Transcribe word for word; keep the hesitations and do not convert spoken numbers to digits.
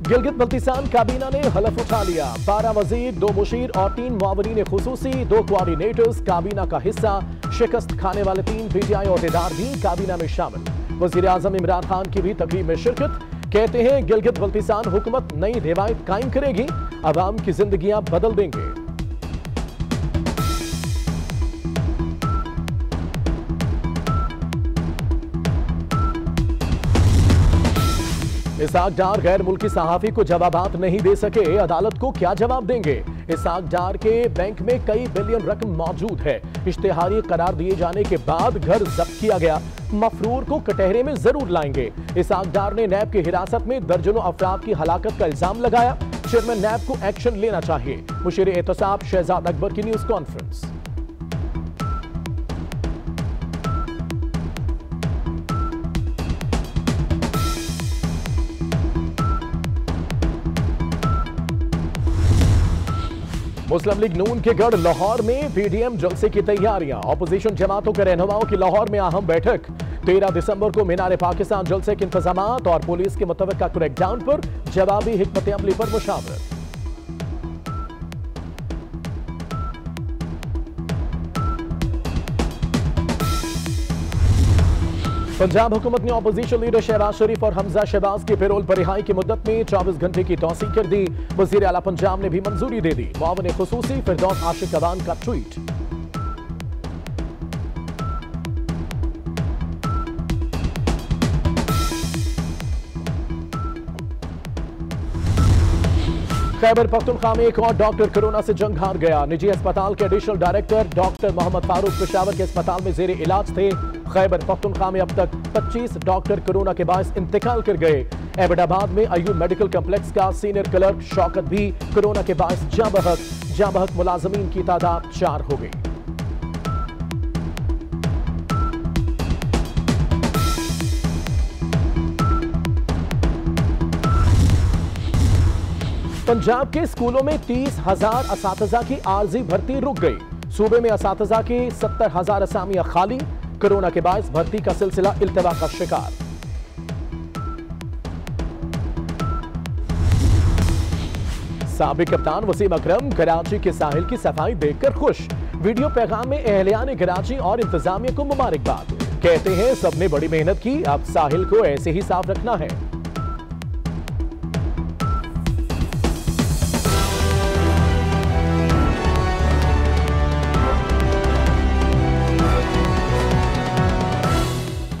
गिलगित बल्तिस्तान काबीना ने हलफ उठा लिया। बारह वजीर, दो मुशीर और तीन मुआवरीन खुसूसी, दो कोऑर्डिनेटर्स काबीना का हिस्सा। शिकस्त खाने वाले तीन पीटीआई अहदेदार भी काबीना में शामिल। वजीर आजम इमरान खान की भी तकरीब में शिरकत। कहते हैं गिलगित बल्तिस्तान हुकूमत नई रिवायत कायम करेगी, अवाम की जिंदगियां बदल देंगे। इसहाक डार गैर मुल्की सहाफी को जवाबात नहीं दे सके, अदालत को क्या जवाब देंगे। इसहाक डार के बैंक में कई बिलियन रकम मौजूद है। इश्तेहारी करार दिए जाने के बाद घर जब्त किया गया। मफरूर को कटहरे में जरूर लाएंगे। इसहाक डार ने नैब की हिरासत में दर्जनों अफराद की हलाकत का इल्जाम लगाया। चेयरमैन नैब को एक्शन लेना चाहिए। मुशीर एहतसाब शहजाद अकबर की न्यूज कॉन्फ्रेंस। मुस्लिम लीग नून के गढ़ लाहौर में पीडीएम जलसे की तैयारियां। ऑपोजिशन जमातों के रहनुमाओं की लाहौर में अहम बैठक। तेरह दिसंबर को मीनार पाकिस्तान जलसे के इंतजामात और पुलिस के मुतवक्का क्रैकडाउन पर जवाबी हिकमत अमली पर मुशावरत। पंजाब हुकूमत ने अपोजिशन लीडर शहबाज शरीफ और हमजा शहबाज की पेरोल पर रिहाई की मुद्दत में चौबीस घंटे की तौसीक कर दी। वजीर आला पंजाब ने भी मंजूरी दे दी। मुआवन खुसूसी फिरदौस आशिक अवान का ट्वीट। खैबर पख्तूनख्वा में एक और डॉक्टर कोरोना से जंग हार गया। निजी अस्पताल के additional director doctor Mohammad Farooq Peshawar के अस्पताल में जेर इलाज थे। खैबर पख्तूनख्वा में अब तक पच्चीस डॉक्टर कोरोना के बायस इंतकाल कर गए। एबटाबाद में अयूब मेडिकल कम्प्लेक्स का सीनियर क्लर्क शौकत भी कोरोना के बायस जाँ बहक। जाँ बहक मुलाजमीन की तादाद चार हो गई। पंजाब के स्कूलों में तीस हजार असातिज़ा की आर्जी भर्ती रुक गई। सूबे में असातिज़ा की सत्तर हजार असामियां खाली। कोरोना के बायस भर्ती का सिलसिला इल्तवा का शिकार। साबिक कप्तान वसीम अकरम कराची के साहिल की सफाई देखकर खुश। वीडियो पैगाम में अहलियान कराची और इंतजामिया को मुबारकबाद। कहते हैं सबने बड़ी मेहनत की, अब साहिल को ऐसे ही साफ रखना है।